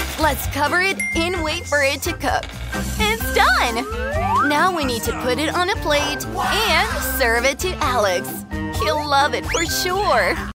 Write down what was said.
Let's cover it and wait for it to cook. It's done! Now we need to put it on a plate and serve it to Alex. He'll love it for sure.